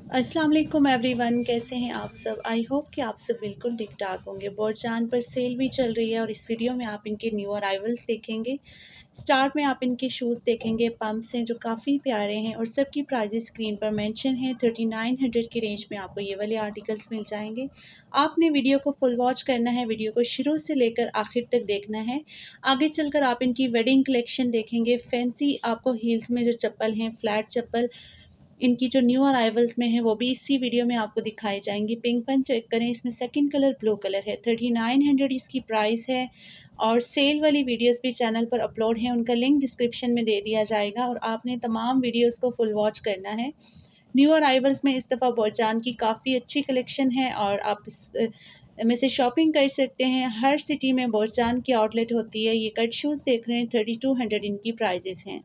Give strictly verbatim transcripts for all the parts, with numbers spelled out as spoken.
अस्सलाम वालेकुम एवरीवन, कैसे हैं आप सब। आई होप कि आप सब बिल्कुल ठीक ठाक होंगे। बोरजान पर सेल भी चल रही है और इस वीडियो में आप इनके न्यू अराइवल्स देखेंगे। स्टार्ट में आप इनके शूज़ देखेंगे, पम्प्स हैं जो काफ़ी प्यारे हैं और सबकी प्राइजेस स्क्रीन पर मेंशन है। थर्टी नाइन हंड्रेड की रेंज में आपको ये वाले आर्टिकल्स मिल जाएंगे। आपने वीडियो को फुल वॉच करना है, वीडियो को शुरू से लेकर आखिर तक देखना है। आगे चलकर आप इनकी वेडिंग कलेक्शन देखेंगे। फैंसी आपको हील्स में जो चप्पल हैं, फ्लैट चप्पल, इनकी जो न्यू अराइवल्स में है वो भी इसी वीडियो में आपको दिखाई जाएंगी। पिंक पन चेक करें, इसमें सेकंड कलर ब्लू कलर है। थर्टी नाइन हंड्रेड इसकी प्राइस है और सेल वाली वीडियोस भी चैनल पर अपलोड हैं, उनका लिंक डिस्क्रिप्शन में दे दिया जाएगा और आपने तमाम वीडियोस को फुल वॉच करना है। न्यू अराइवल्स में इस दफ़ा बोरजान की काफ़ी अच्छी कलेक्शन है और आप इस में से शॉपिंग कर सकते हैं। हर सिटी में बोरजान की आउटलेट होती है। ये कट शूज़ देख रहे हैं, थर्टी टू हंड्रेड इनकी प्राइजेस हैं।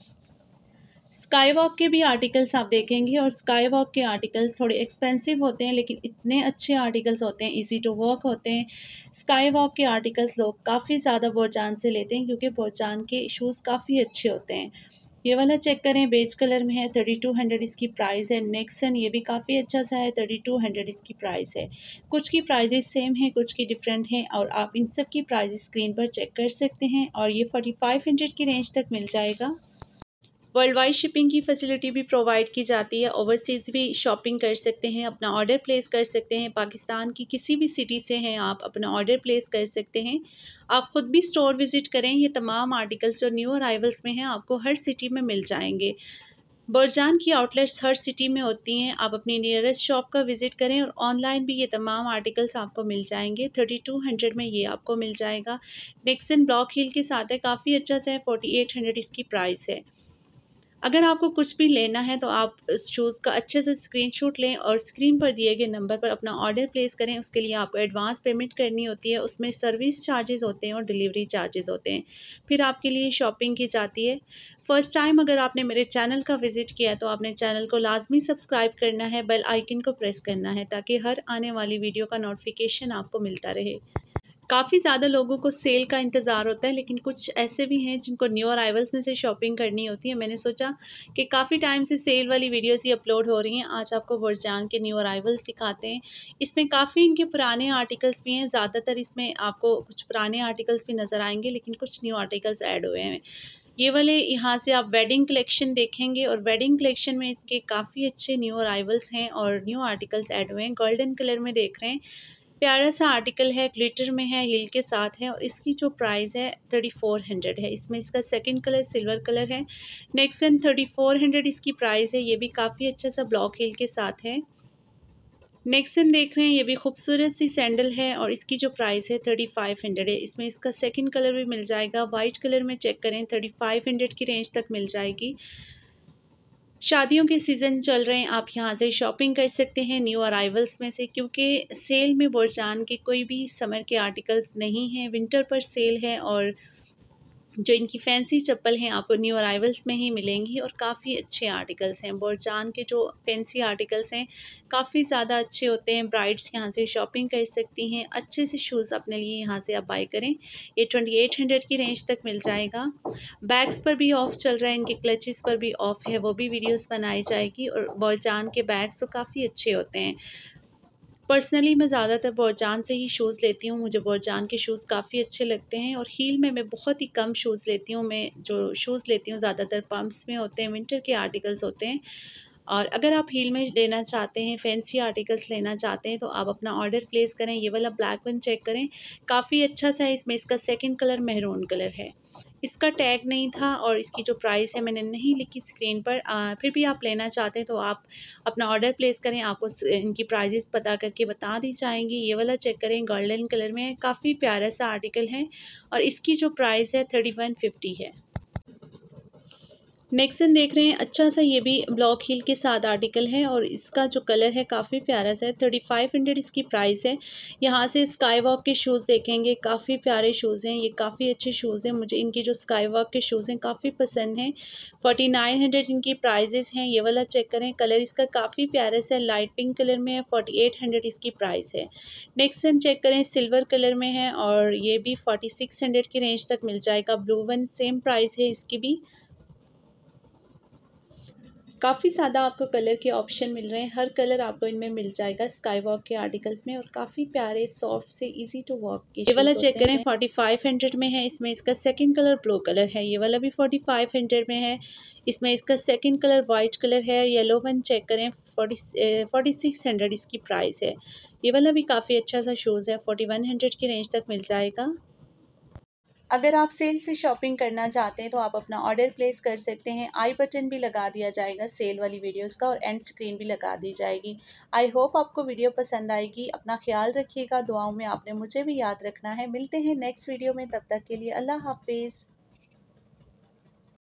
स्काई वॉक के भी आर्टिकल्स आप देखेंगे और स्काई वॉक के आर्टिकल्स थोड़े एक्सपेंसिव होते हैं लेकिन इतने अच्छे आर्टिकल्स होते हैं, इजी टू वॉक होते हैं। स्काई वॉक के आर्टिकल्स लोग काफ़ी ज़्यादा बोरजान से लेते हैं क्योंकि बोरजान के शूज़ काफ़ी अच्छे होते हैं। ये वाला चेक करें, बेज कलर में है, थर्टी टू हंड्रेड इसकी प्राइस है। नेक्सन ये भी काफ़ी अच्छा सा है, थर्टी टू हंड्रेड इसकी प्राइस है। कुछ की प्राइजेस सेम है, कुछ की डिफरेंट हैं और आप इन सब की प्राइजेस स्क्रीन पर चेक कर सकते हैं और ये फोर्टी फाइव हंड्रेड की रेंज तक मिल जाएगा। वर्ल्ड वाइड शिपिंग की फैसिलिटी भी प्रोवाइड की जाती है। ओवरसीज़ भी शॉपिंग कर सकते हैं, अपना ऑर्डर प्लेस कर सकते हैं। पाकिस्तान की किसी भी सिटी से हैं आप अपना ऑर्डर प्लेस कर सकते हैं। आप ख़ुद भी स्टोर विज़िट करें, ये तमाम आर्टिकल्स जो न्यू अराइवल्स में हैं आपको हर सिटी में मिल जाएंगे। बोरजान की आउटलेट्स हर सिटी में होती हैं। आप अपनी नियरेस्ट शॉप का विज़िट करें और ऑनलाइन भी ये तमाम आर्टिकल्स आपको मिल जाएंगे। थर्टी टू हंड्रेड में ये आपको मिल जाएगा। नेक्सन ब्लॉक हील के साथ है, काफ़ी अच्छा सा है, फोर्टी एट हंड्रेड इसकी प्राइस है। अगर आपको कुछ भी लेना है तो आप उस शूज़ का अच्छे से स्क्रीनशॉट लें और स्क्रीन पर दिए गए नंबर पर अपना ऑर्डर प्लेस करें। उसके लिए आपको एडवांस पेमेंट करनी होती है, उसमें सर्विस चार्जेस होते हैं और डिलीवरी चार्जेस होते हैं, फिर आपके लिए शॉपिंग की जाती है। फ़र्स्ट टाइम अगर आपने मेरे चैनल का विज़िट किया तो आपने चैनल को लाजमी सब्सक्राइब करना है, बेल आइकन को प्रेस करना है ताकि हर आने वाली वीडियो का नोटिफिकेशन आपको मिलता रहे। काफ़ी ज़्यादा लोगों को सेल का इंतज़ार होता है लेकिन कुछ ऐसे भी हैं जिनको न्यू अराइवल्स में से शॉपिंग करनी होती है। मैंने सोचा कि काफ़ी टाइम से सेल वाली वीडियोस ही अपलोड हो रही हैं, आज आपको बोरजान के न्यू अराइवल्स दिखाते हैं। इसमें काफ़ी इनके पुराने आर्टिकल्स भी हैं, ज़्यादातर इसमें आपको कुछ पुराने आर्टिकल्स भी नज़र आएंगे लेकिन कुछ न्यू आर्टिकल्स ऐड हुए हैं। ये वाले यहाँ से आप वेडिंग कलेक्शन देखेंगे और वेडिंग कलेक्शन में इसके काफ़ी अच्छे न्यू अराइवल्स हैं और न्यू आर्टिकल्स ऐड हुए हैं। गोल्डन कलर में देख रहे हैं, प्यारा सा आर्टिकल है, ग्लिटर में है, हील के साथ है और इसकी जो प्राइस है थर्टी फोर हंड्रेड है। इसमें इसका सेकंड कलर सिल्वर कलर है। Next one thirty four hundred इसकी प्राइस है। ये भी काफ़ी अच्छा सा ब्लॉक हील के साथ है। नेक्स्ट वन देख रहे हैं, ये भी खूबसूरत सी सैंडल है और इसकी जो प्राइस है थर्टी फाइव हंड्रेड है। इसमें इसका सेकंड कलर भी मिल जाएगा। वाइट कलर में चेक करें, थर्टी फाइव हंड्रेड की रेंज तक मिल जाएगी। शादियों के सीज़न चल रहे हैं, आप यहाँ से शॉपिंग कर सकते हैं न्यू अराइवल्स में से, क्योंकि सेल में बोरजान के कोई भी समर के आर्टिकल्स नहीं हैं, विंटर पर सेल है और जो इनकी फैंसी चप्पल हैं आपको न्यू अराइवल्स में ही मिलेंगी और काफ़ी अच्छे आर्टिकल्स हैं। बोरजान के जो फैंसी आर्टिकल्स हैं काफ़ी ज़्यादा अच्छे होते हैं। ब्राइड्स यहाँ से शॉपिंग कर सकती हैं, अच्छे से शूज़ अपने लिए यहाँ से आप बाई करें। ये ट्वेंटी एट हंड्रेड की रेंज तक मिल जाएगा। बैग्स पर भी ऑफ़ चल रहा है, इनके क्लचेस पर भी ऑफ़ है, वो भी वीडियोस बनाई जाएगी और बोरजान के बैग्स तो काफ़ी अच्छे होते हैं। पर्सनली मैं ज़्यादातर बोरजान से ही शूज़ लेती हूँ, मुझे बोरजान के शूज़ काफ़ी अच्छे लगते हैं और हील में मैं बहुत ही कम शूज़ लेती हूँ। मैं जो शूज़ लेती हूँ ज़्यादातर पम्प्स में होते हैं, विंटर के आर्टिकल्स होते हैं। और अगर आप हील में लेना चाहते हैं, फैंसी आर्टिकल्स लेना चाहते हैं तो आप अपना ऑर्डर प्लेस करें। ये वाला ब्लैक वन चेक करें, काफ़ी अच्छा सा है, इसमें इसका सेकंड कलर मेहरून कलर है। इसका टैग नहीं था और इसकी जो प्राइस है मैंने नहीं लिखी स्क्रीन पर, आ, फिर भी आप लेना चाहते हैं तो आप अपना ऑर्डर प्लेस करें, आपको इनकी प्राइजेस पता करके बता दी जाएंगी। ये वाला चेक करें, गोल्डन कलर में, काफ़ी प्यारा सा आर्टिकल है और इसकी जो प्राइस है थर्टी वन फिफ्टी है। नेक्सन देख रहे हैं, अच्छा सा ये भी ब्लॉक हील के साथ आर्टिकल है और इसका जो कलर है काफ़ी प्यारा सा है। थर्टी फाइव हंड्रेड इसकी प्राइस है। यहाँ से स्काई वॉक के शूज़ देखेंगे, काफ़ी प्यारे शूज़ हैं, ये काफ़ी अच्छे शूज़ हैं। मुझे इनकी जो स्काई वॉक के शूज़ हैं काफ़ी पसंद हैं। फोर्टी नाइन हंड्रेड इनकी प्राइजेस हैं। ये वाला चेक करें, कलर इसका काफ़ी प्यारा सा है, लाइट पिंक कलर में है, फोर्टी एट हंड्रेड इसकी प्राइस है। नेक्सन चेक करें, सिल्वर कलर में है और ये भी फोर्टी सिक्स हंड्रेड की रेंज तक मिल जाएगा। ब्लू वन सेम प्राइस है इसकी भी। काफ़ी ज़्यादा आपको कलर के ऑप्शन मिल रहे हैं, हर कलर आपको इनमें मिल जाएगा स्काई वॉक के आर्टिकल्स में, और काफ़ी प्यारे सॉफ्ट से इजी टू वॉक के ये वाला चेक करें फोर्टी फाइव हंड्रेड में है। इसमें इसका सेकंड कलर ब्लू कलर है, ये वाला भी फोर्टी फाइव हंड्रेड में है। इसमें इसका सेकंड कलर वाइट कलर है। येलो वन चेक करें, फोर्टी फोर्टी सिक्स हंड्रेड इसकी प्राइस है। ये वाला भी काफ़ी अच्छा सा शूज़ है, फोर्टी वन हंड्रेड की रेंज तक मिल जाएगा। अगर आप सेल से शॉपिंग करना चाहते हैं तो आप अपना ऑर्डर प्लेस कर सकते हैं। आई बटन भी लगा दिया जाएगा सेल वाली वीडियोस का, और एंड स्क्रीन भी लगा दी जाएगी। आई होप आपको वीडियो पसंद आएगी। अपना ख्याल रखिएगा, दुआओं में आपने मुझे भी याद रखना है। मिलते हैं नेक्स्ट वीडियो में, तब तक के लिए अल्लाह हाफिज़।